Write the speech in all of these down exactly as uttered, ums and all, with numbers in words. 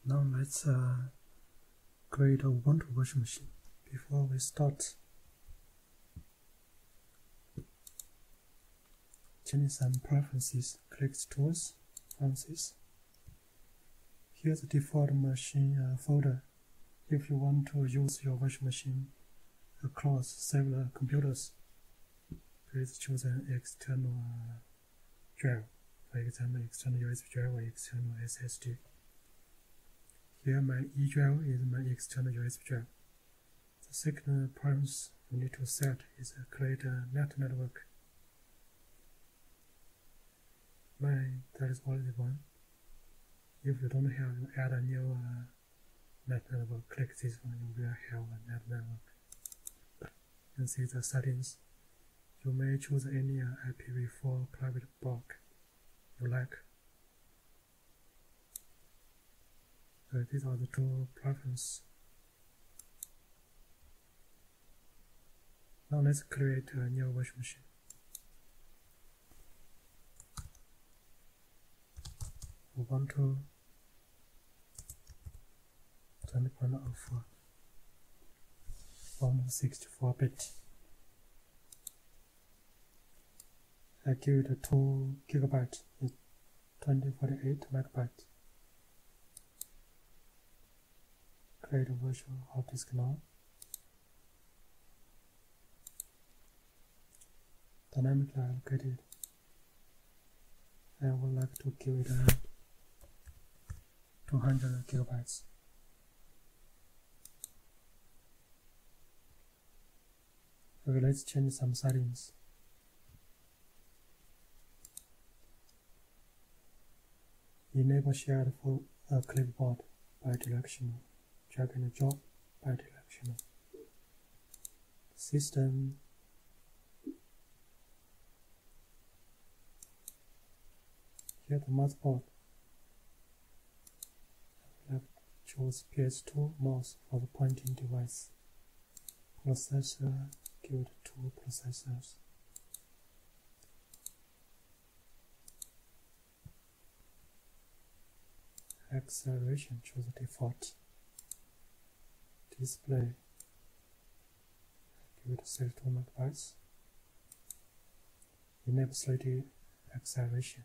Now let's uh, create a Ubuntu virtual machine. Before we start, change some preferences. Click Tools, Preferences. Here's the default machine uh, folder. If you want to use your virtual machine across several computers, please choose an external uh, drive. For example, external U S B drive or external S S D. Here my E drive is my external U S B drive. The second preference you need to set is uh, create a net network. Mine, there is already one. If you don't have, you add a new uh, net network. Click this one, you will have a net network. You can see the settings. You may choose any uh, I P v four private block you like. Uh, these are the two preferences. Now let's create a new virtual machine. Ubuntu twenty point oh four, one sixty-four bit. I give it a two gigabyte, it's twenty forty-eight megabyte. Create a virtual hard disk now. Dynamically allocated. I would like to give it a two hundred gigabytes. Okay, let's change some settings. Enable shared for a clipboard bidirectional. Drag and drop bidirectional. System. Here the motherboard. I will choose P S two mouse for the pointing device. Processor, give it two processors. Acceleration, choose the default. Display, give it thirty-two megabytes. Enable thirty acceleration.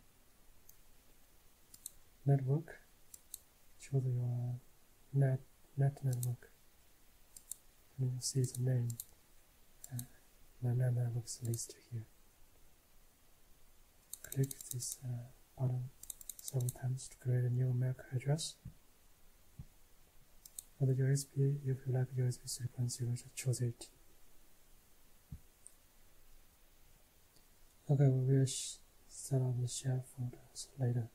Network, choose your net net network. And you see the name. Uh, the net networks list here. Click this uh, button several times to create a new M A C address. For the U S B, if you like U S B three point zero, just choose it. Okay, we will set up the share folders later.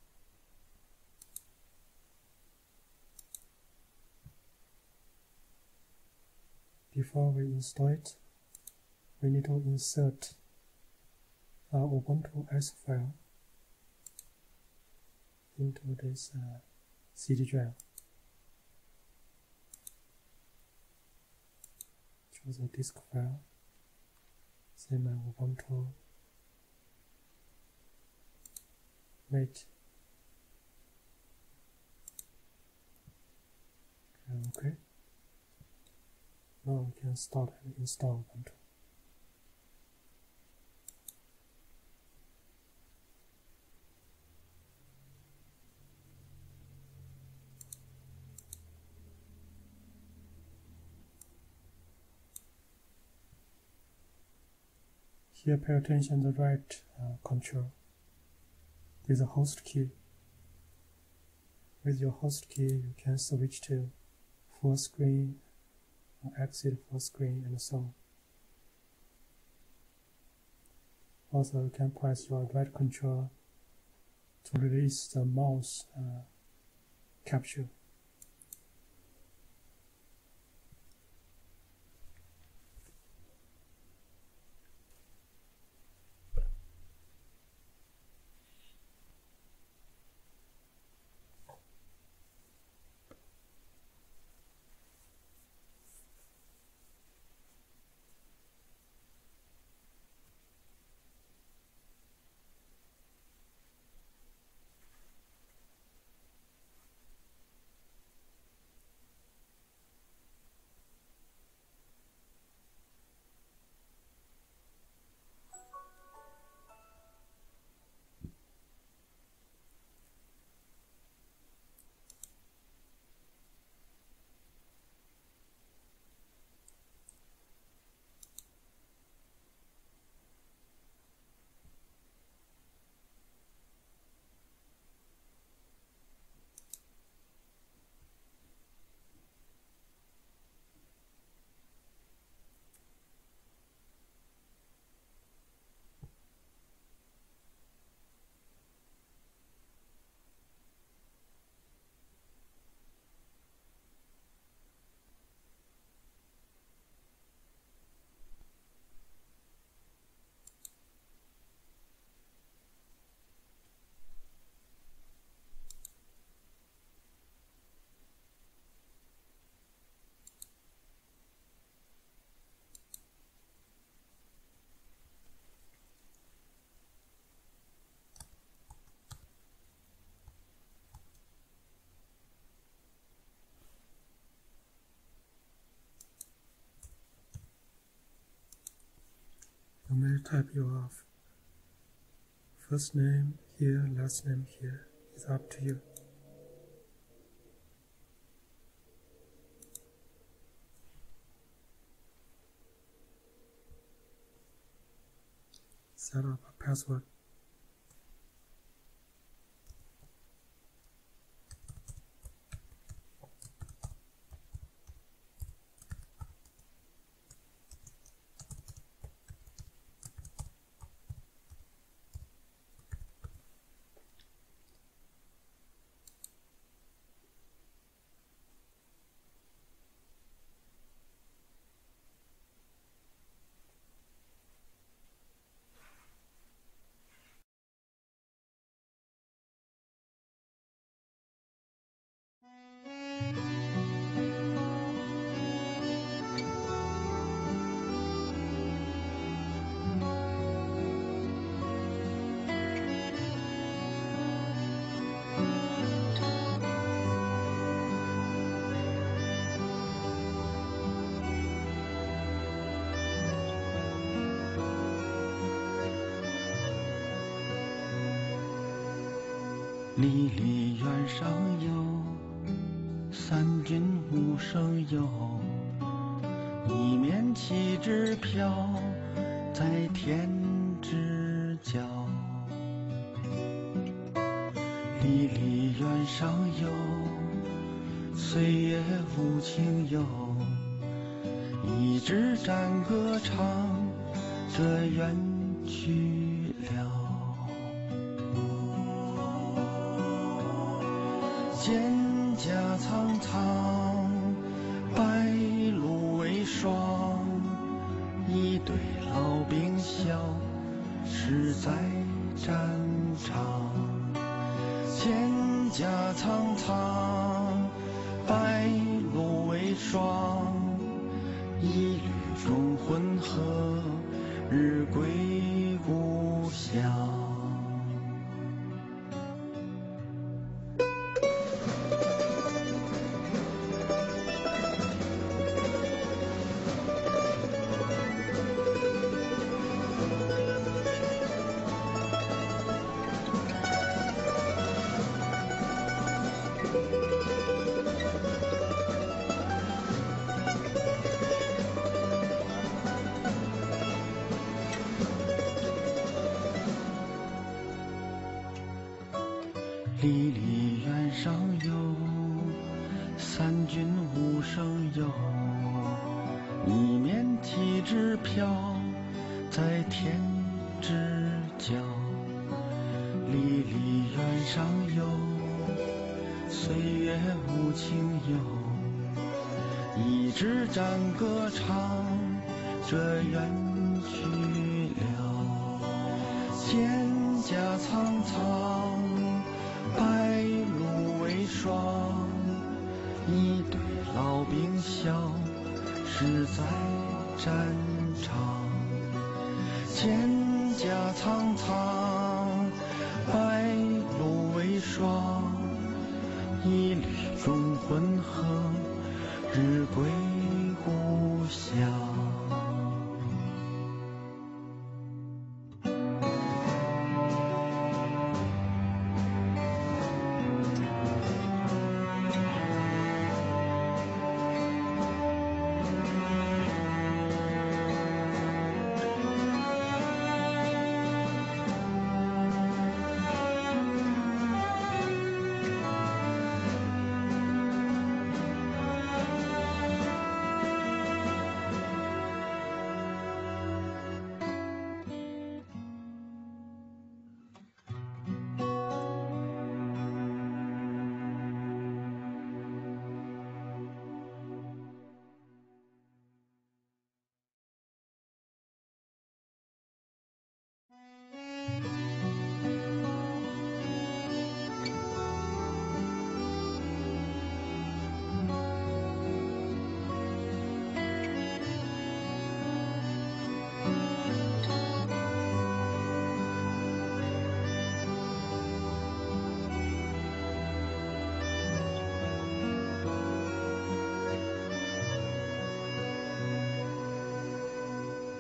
Before we install it, we need to insert our Ubuntu S file into this uh, C D drive. Choose a disk file, say my Ubuntu mate. Okay. Now we can start and install Ubuntu. Here, pay attention to the right uh, control. There's a host key. With your host key, you can switch to full screen, or exit full screen, and so on. Also, you can press your right control to release the mouse uh, capture. type your first name here, last name here. It's up to you. Set up a password. 离离原上有，三军无声有。一面旗帜飘在天之角。离离原上有，岁月无情有。一支战歌唱，这远去了。蒹葭苍苍，白露为霜。一队老兵笑，是在战场。蒹葭苍苍，白露为霜。一缕忠魂何日归故乡？离离原上有，三军无声有。一面旗帜飘在天之角。离离原上有，岁月无情有。一支战歌唱，这远去了。蒹葭苍苍，白露为霜。一队老兵笑，是在战场。蒹葭苍苍，白露为霜。一缕忠魂何日归故乡？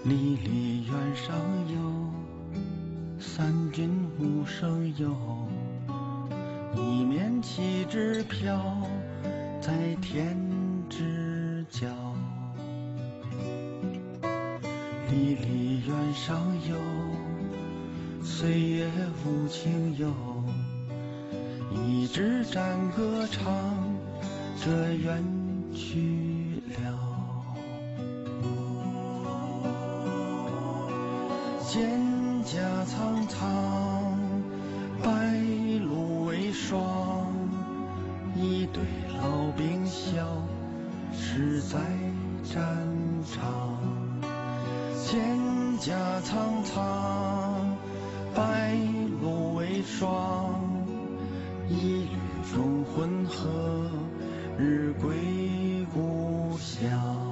离离原上有，三军无声有。一面旗帜飘在天之角。离离原上有，岁月无情有。一支战歌唱着远去了。蒹葭苍苍，白露为霜。一队老兵笑，是在战场。蒹葭苍苍，白露为霜。一缕忠魂何日归故乡？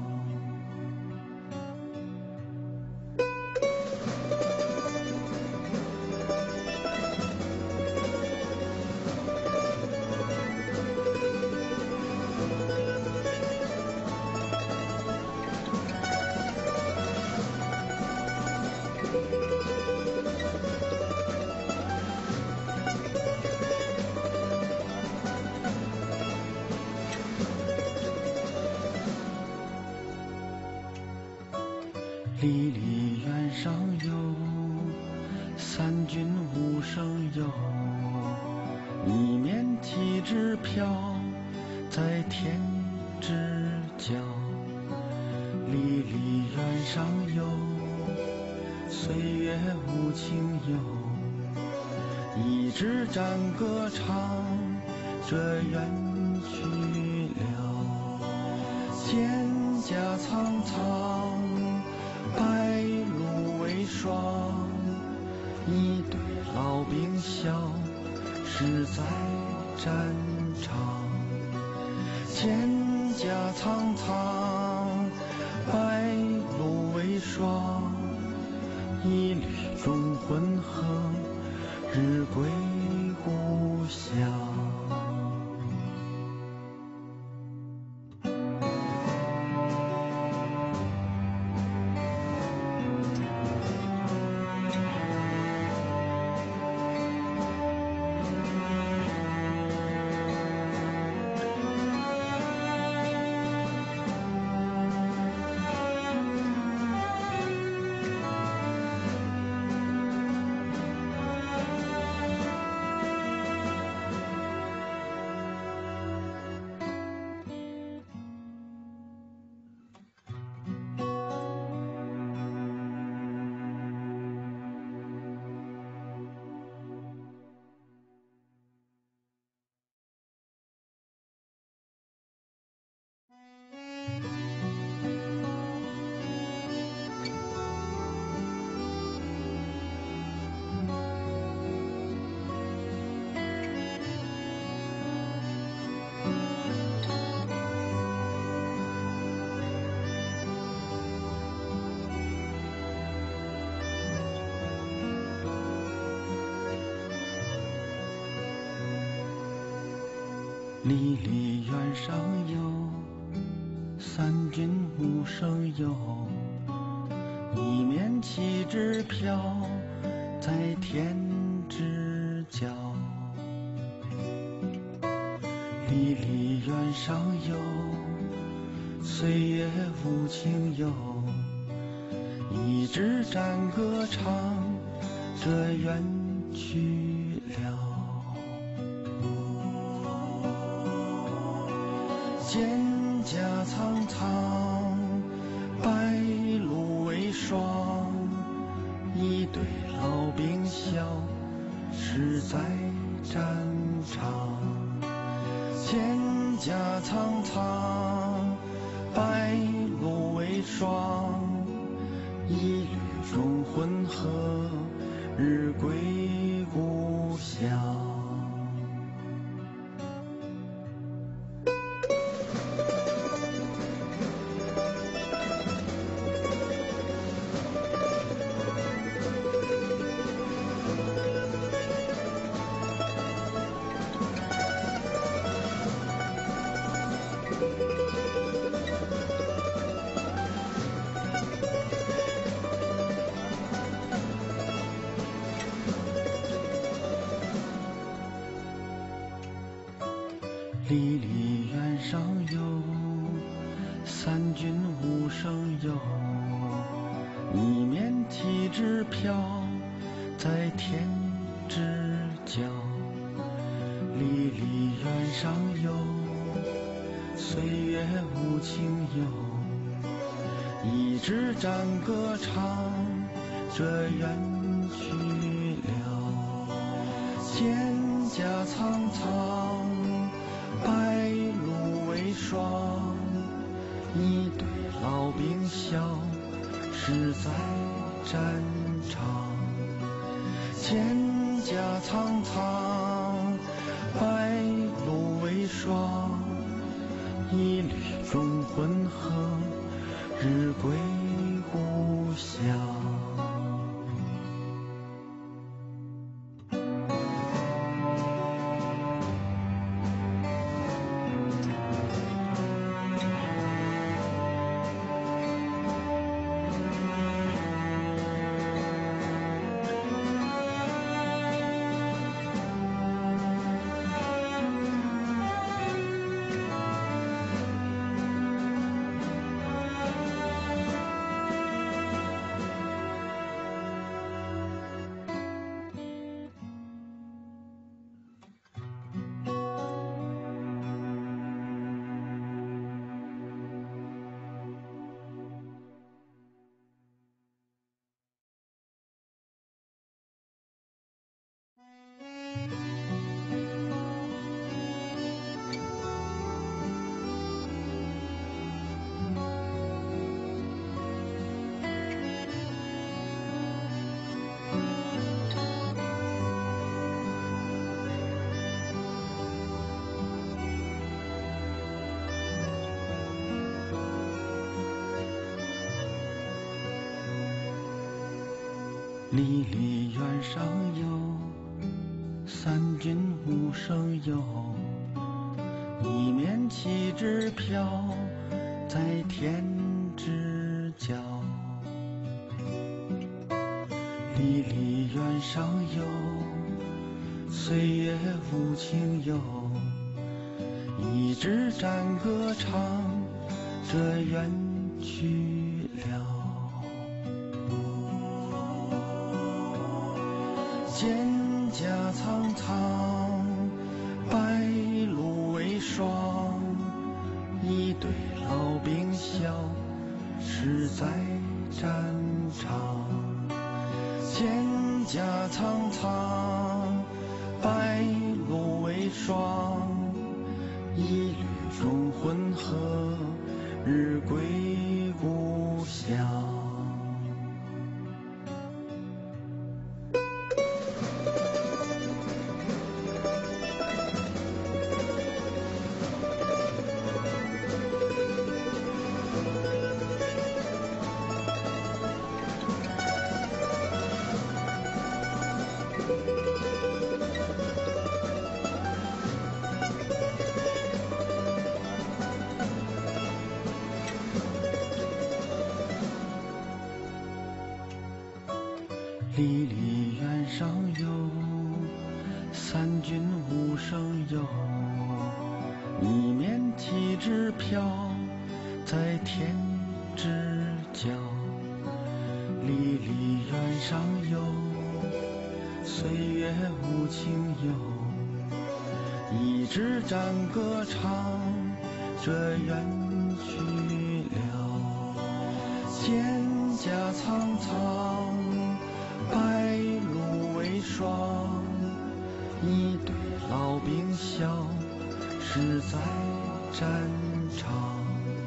离离原上有，三军无声有。一面旗帜飘在天之角。离离原上有，岁月无情有。一支战歌唱着远去了。蒹葭苍苍，白露为霜。一队老兵笑，是在战场。蒹葭苍苍，白露为霜。一缕忠魂何日归故乡？离离原上有，三军无声有。一面旗帜飘在天之角。离离原上有，岁月无情有。一支战歌唱着远去了。蒹葭苍苍，白露为霜。一队老兵笑，是在战场。蒹葭苍苍，白露为霜。一缕忠魂何日归故乡？ 离离原上有，三军无声有。一面旗帜飘在天之角。离离原上有，岁月无情有。一支战歌唱，这远去了。蒹葭苍苍，白露为霜。一对老兵笑，是在战场。蒹葭苍苍，白露为霜。一缕忠魂合，日归故乡。离离原上有，三军无声有。一面旗帜飘在天之角。离离原上有，岁月无情有。一支战歌唱，这远去了。蒹葭苍苍，白露为霜。一对老兵笑，是在战场。蒹葭苍苍，白露为霜。一缕忠魂合，日归故乡。离离原上有，三军无声有。一面旗帜飘在天之角。离离原上有，岁月无情有。一支战歌唱，这远去了。蒹葭苍苍，白露为霜。一对老兵笑，是在战场。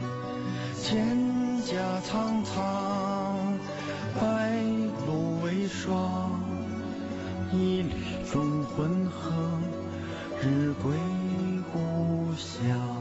蒹葭苍苍，白露为霜。一缕忠魂合，日归故乡。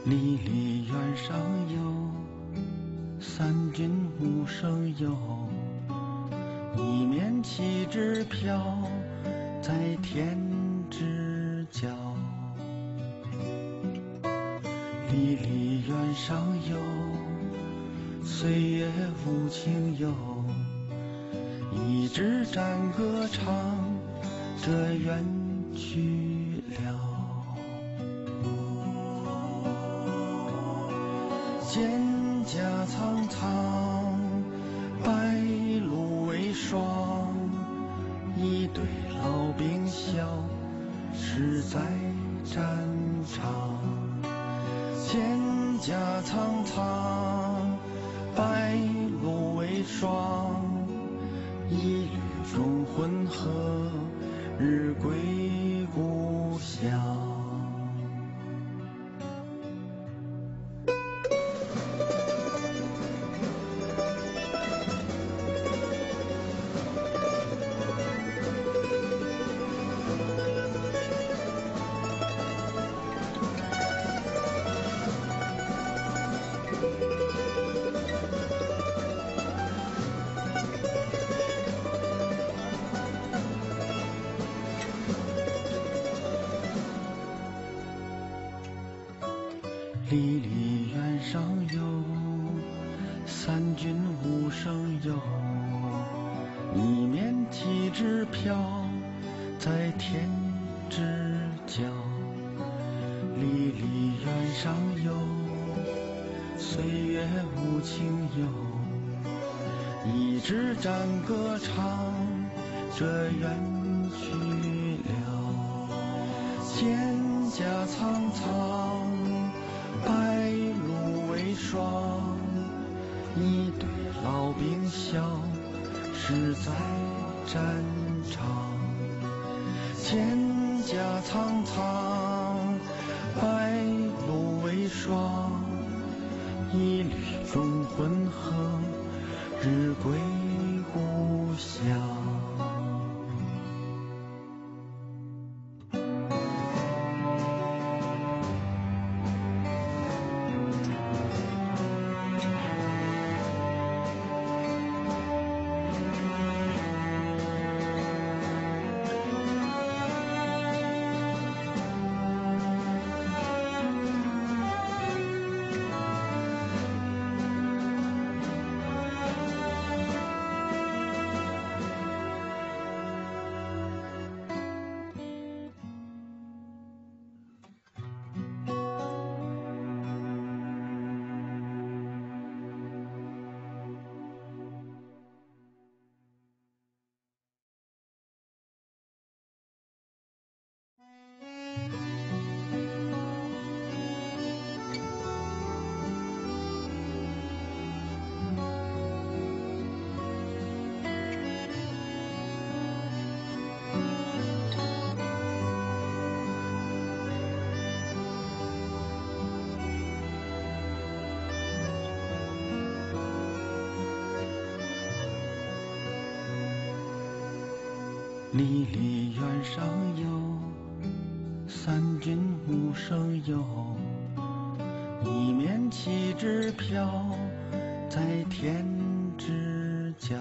离离原上有，三军无声有。一面旗帜飘在天之角。离离原上有，岁月无情有。一支战歌唱，这远去了。蒹葭苍苍，白露为霜。一对老兵笑，是在战场。蒹葭苍苍，白露为霜。一缕忠魂何日归故乡？离离原上有，三军无声有。一面旗帜飘在天之角。离离原上有，岁月无情有。一支战歌唱，这远去了。蒹葭苍苍，白露为霜。一对老兵笑，是在战场。蒹葭苍苍，白露为霜。一缕忠魂何日归故乡？离离原上有，三军无声有。一面旗帜飘在天之角。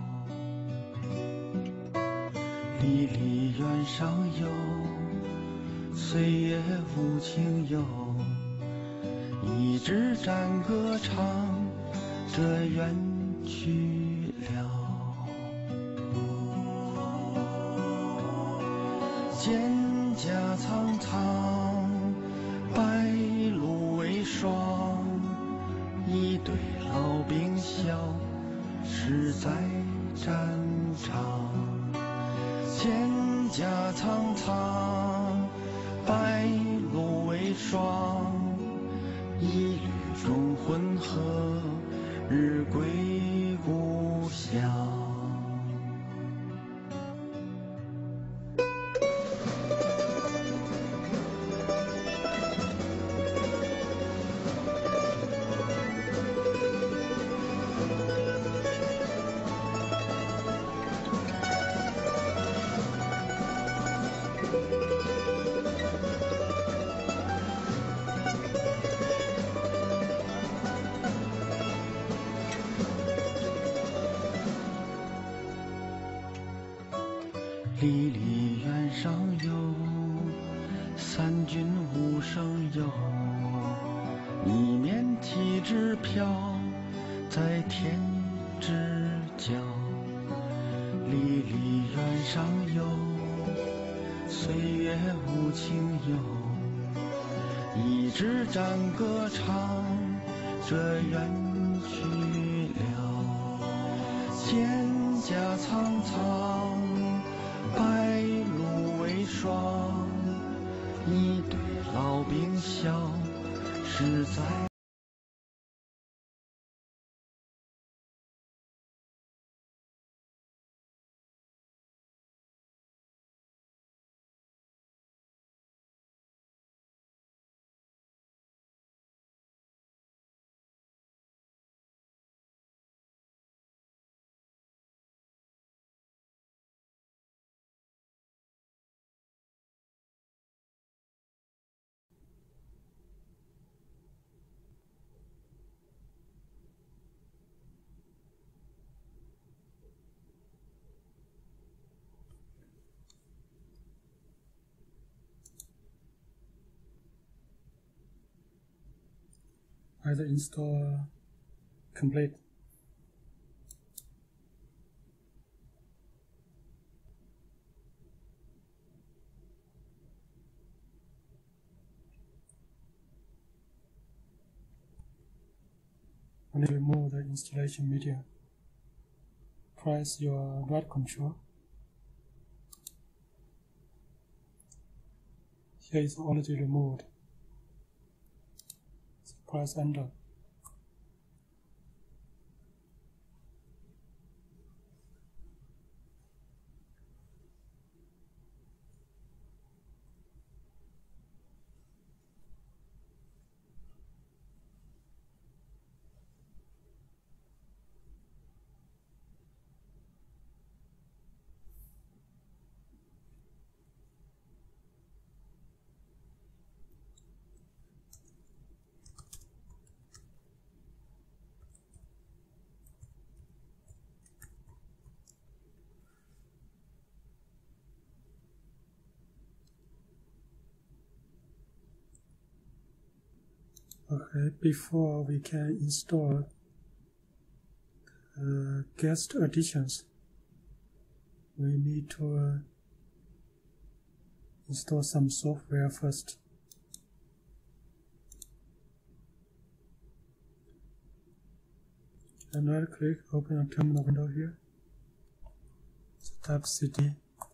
离离原上有，岁月无情有。一支战歌唱，这远去了。蒹葭苍苍，白露为霜。一对老兵笑，是在战场。蒹葭苍苍，白露为霜。一缕忠魂何日归故乡？ 离离原上有，三军无声有。一面旗帜飘在天之角，离离原上有，岁月无情有。一支战歌唱，这远去了。蒹葭苍苍，白露为霜。一对老兵笑，是在。 Either install complete. When you remove the installation media, press your right control. Here is already removed. So press enter. Okay, before we can install uh, guest additions, we need to uh, install some software first. And right click, open a terminal window here. So type cd.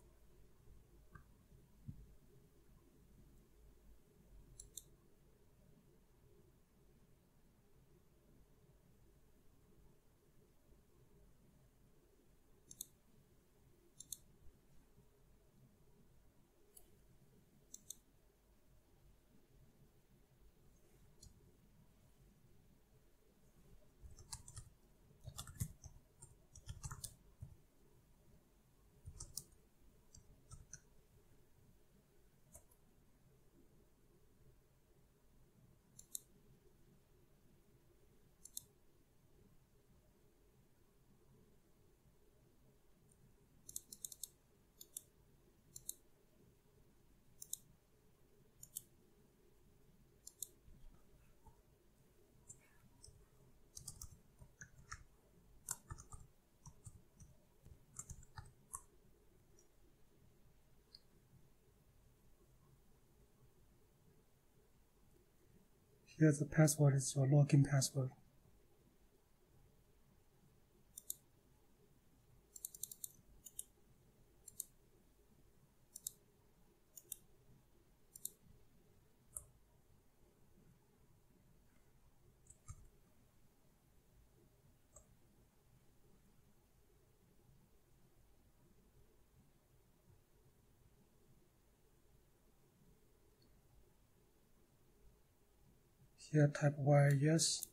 Here the password is your login password. Here type Y yes.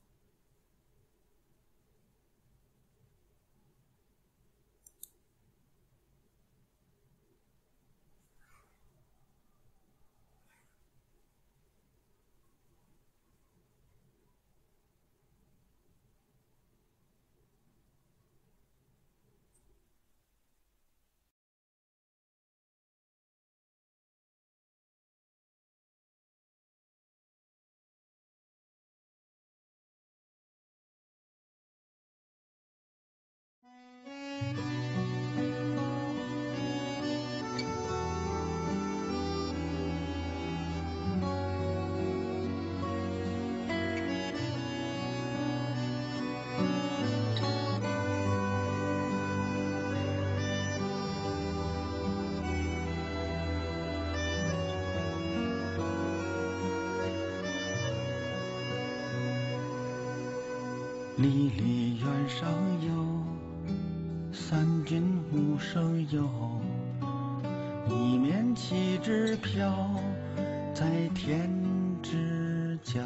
离离原上有，三军五省有，一面旗帜飘在天之角。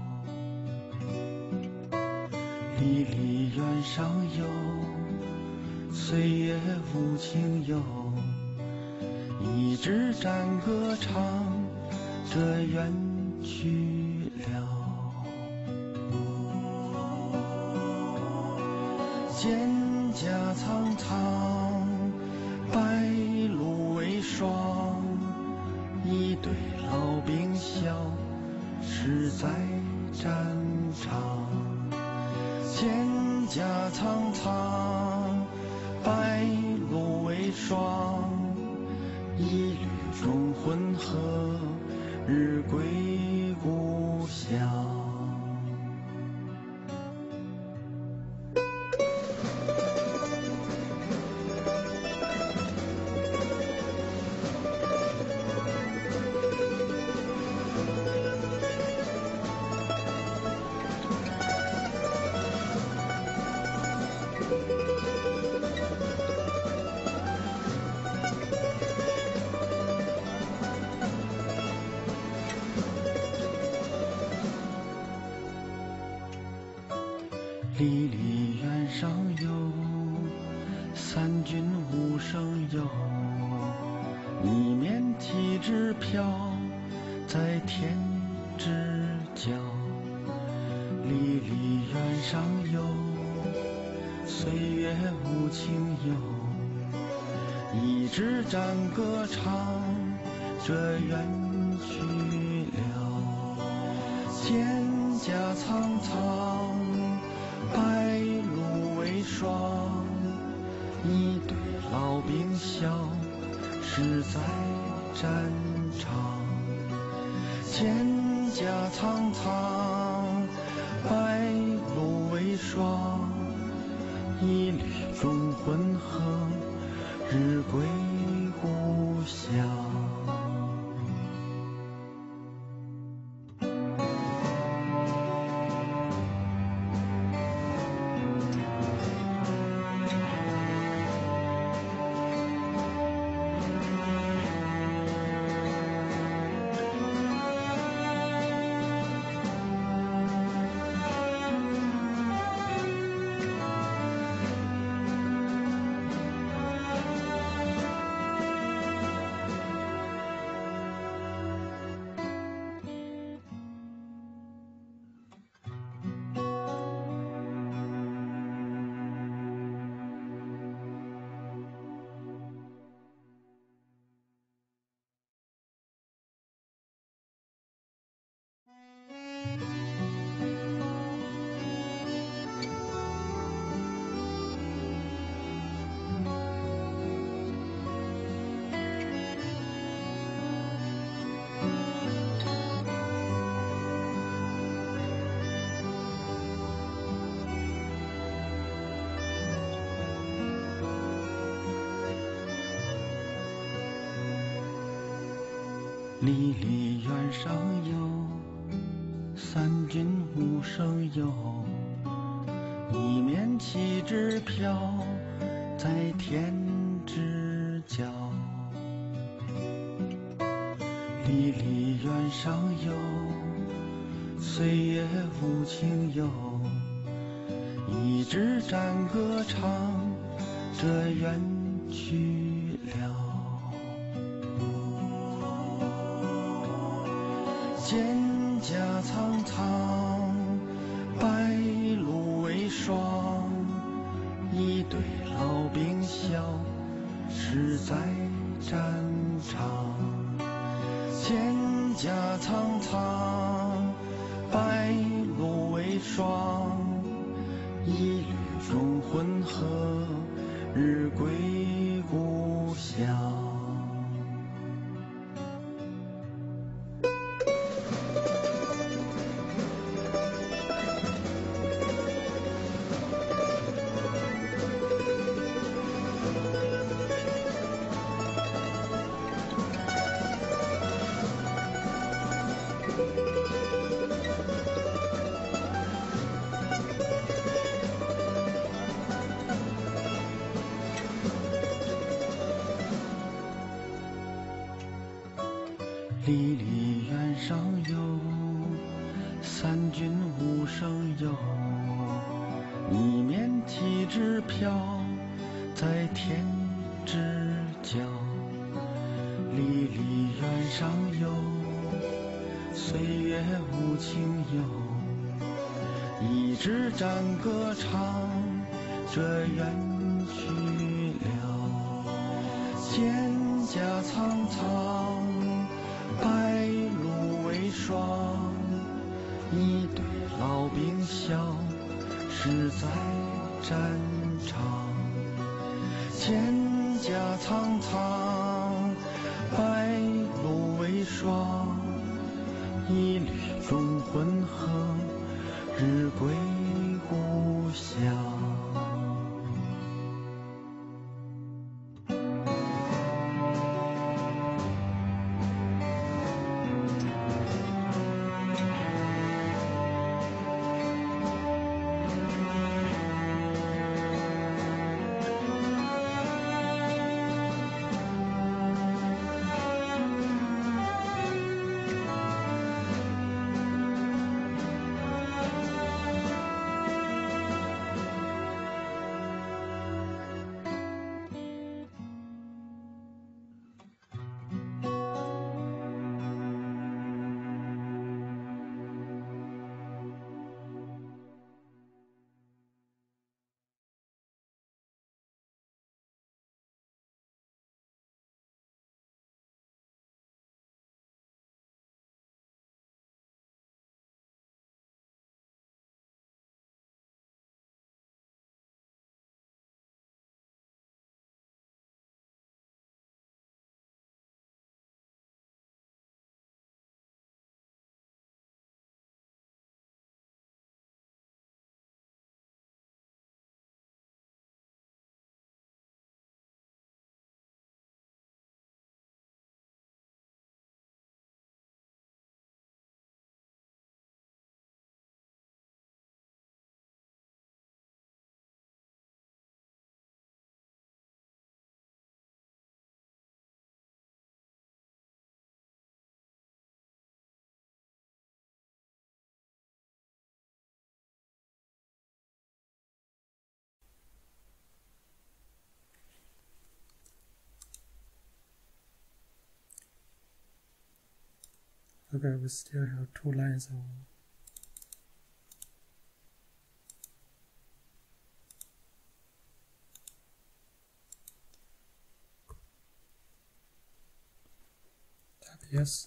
离离原上有，岁月无情游，一支战歌唱着远去了。蒹葭苍苍，白露为霜，一队老兵消失在战场。蒹葭苍苍，白露为霜，一缕忠魂何日归故乡。离离原上有，三军五省有，一面旗帜飘在天之角。离离原上有，岁月无情游，一支战歌唱着远去了。蒹葭苍苍，白露为霜，一队老兵消失在战场。蒹葭苍苍，白露为霜，一缕忠魂何日归故乡。离离原上有，三军五省有，一面旗帜飘在天之角。离离原上有，岁月无情游，一支战歌唱着远去了。蒹葭苍苍，白露为霜，一队老兵消失在战场。蒹葭苍苍，白露为霜，一缕忠魂何日归故乡。 三军无声有，一面旗帜飘在天之角。离离原上有，岁月无情有，一支战歌唱着远去了。蒹葭苍苍，白露为霜，一对老兵消失在战场。蒹葭苍苍，白露为霜，一缕忠魂何日归故乡。 Okay, we still have two lines of yes.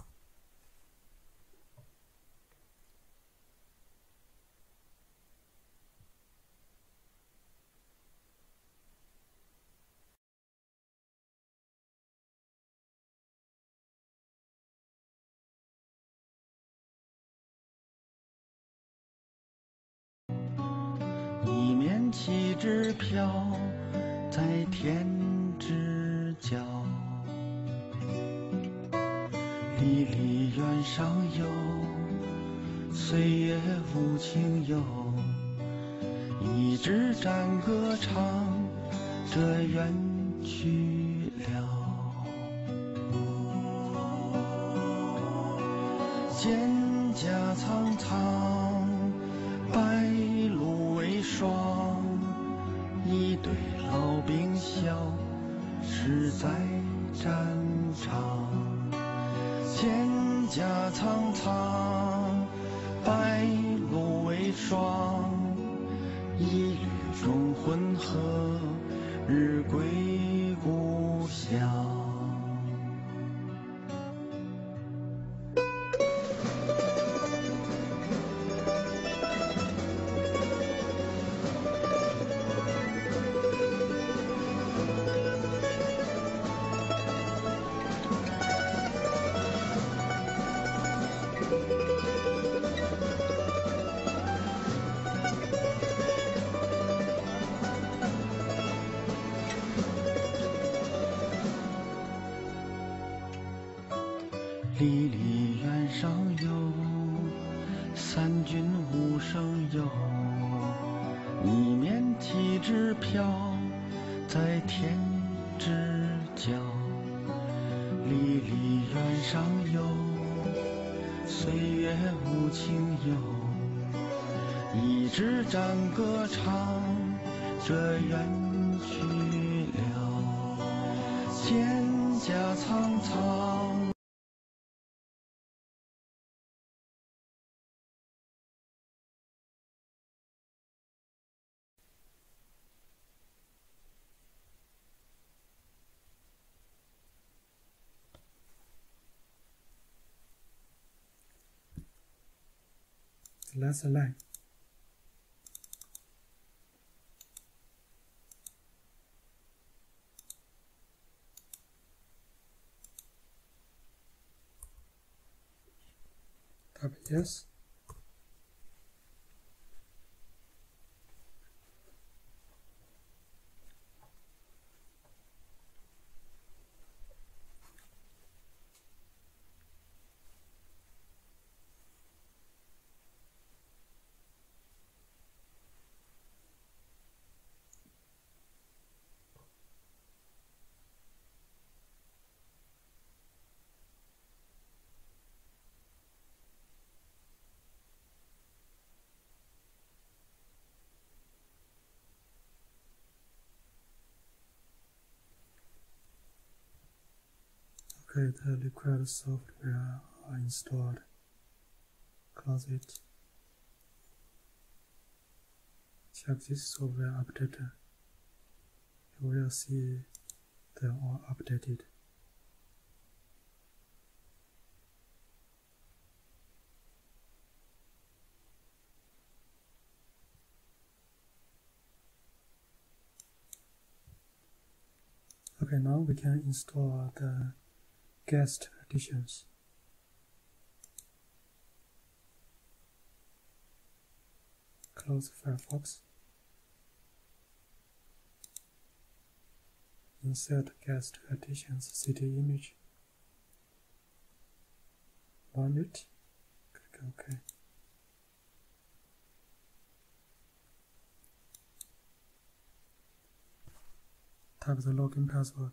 一面旗帜飘在天之角，离离原上有，岁月无情有，一支战歌唱着远去了。蒹葭苍苍，白露为霜，一对老兵消失在战场。蒹葭苍苍，白露为霜，一缕忠魂何日归故乡。离离原上有，三军无声有，一面旗帜飘在天之角。离离原上有， 岁月无情游，一支战歌唱着远去了，蒹葭苍苍。 Last line. Type yes. Okay, the required software are installed. Close it. Check this software updated. You will see they are all updated. Okay, now we can install the guest additions. Close Firefox. Insert guest additions city image. Run it. Click OK. Type the login password.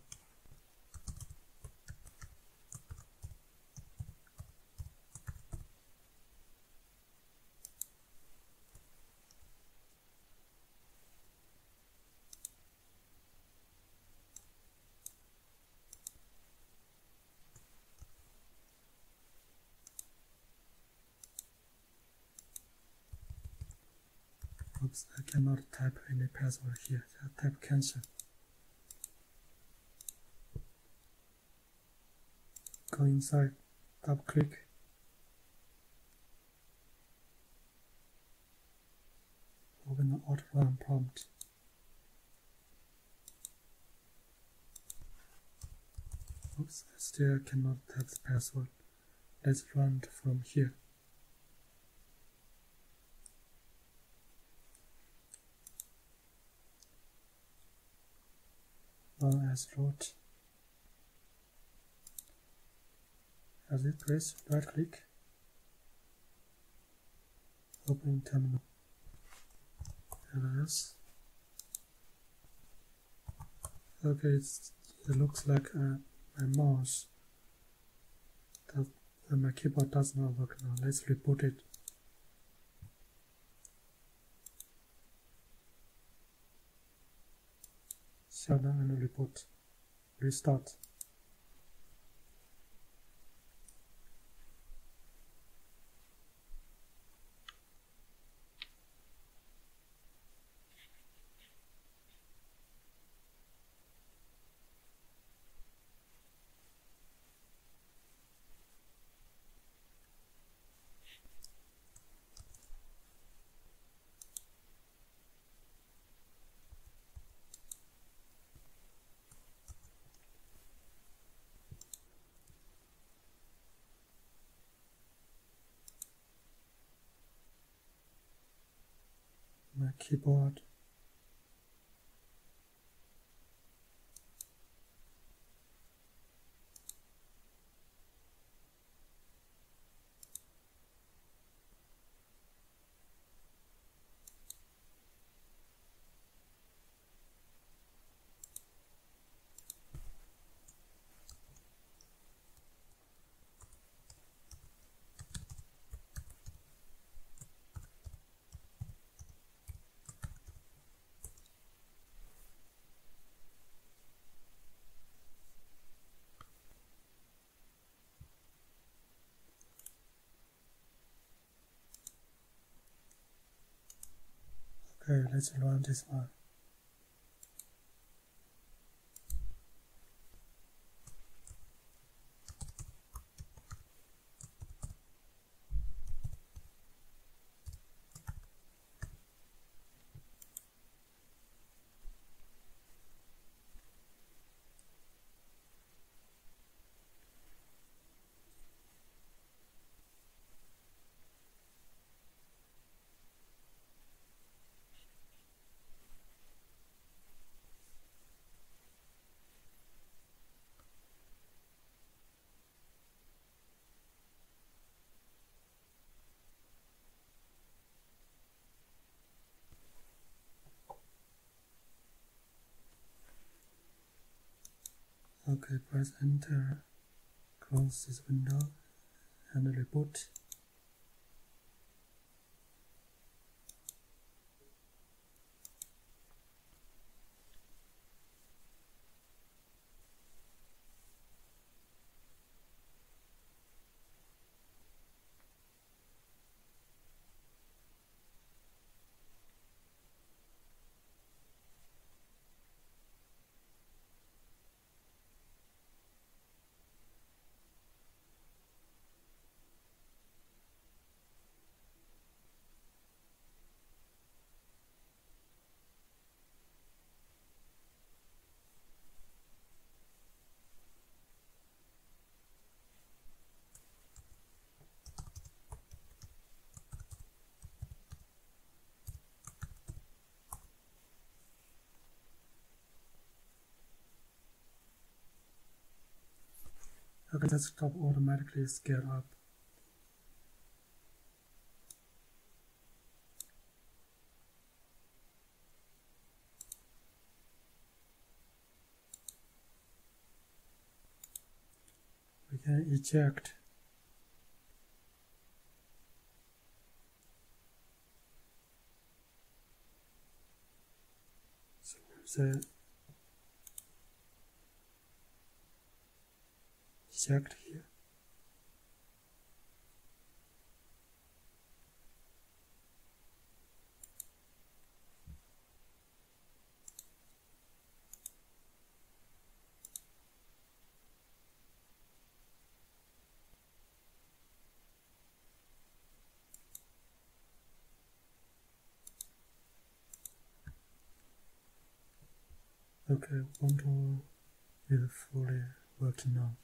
Oops, I cannot type any password here. I type cancel. Go inside, double click. Open the auto run prompt. Oops, I still cannot type the password. Let's run from here. Run as root. As it press right click. Open terminal. L S. Okay, it's, it looks like uh, my mouse. That, uh, my keyboard does not work now. Let's reboot it. Shut down and reboot. Restart. My keyboard. Okay, let's run this one. Okay, press enter, close this window, and reboot. Okay, desktop automatically scale up. We can eject. So the eject here. Okay, Ubuntu is fully working now.